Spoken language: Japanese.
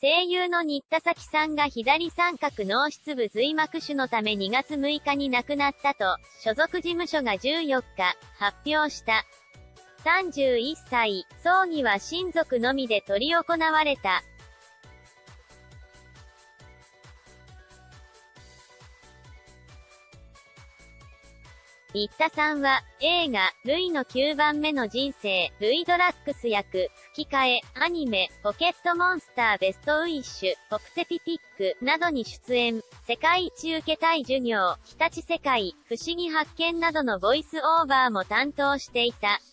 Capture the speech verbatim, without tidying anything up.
声優の新田咲さんが左三角脳室部髄膜腫のためにがつむいかに亡くなったと、所属事務所がじゅうよっか、発表した。さんじゅういっさい、葬儀は親族のみで執り行われた。新田さんは、映画、ルイのきゅうばんめの人生、ルイ・ドラッグス役、吹き替え、アニメ、ポケットモンスターベストウィッシュ、ポプテピピック、などに出演、世界一受けたい授業、日立世界、不思議発見などのボイスオーバーも担当していた。